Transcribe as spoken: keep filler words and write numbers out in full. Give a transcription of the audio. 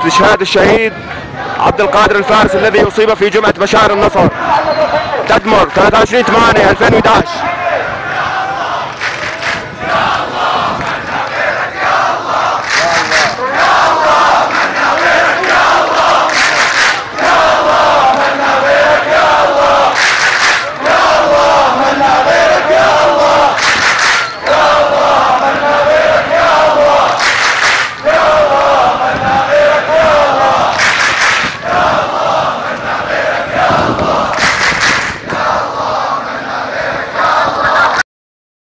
استشهاد الشهيد عبد القادر الفارس الذي أصيب في جمعة مشاعر النصر تدمر ثلاثة وعشرين ثمانية ألفين وأحد عشر.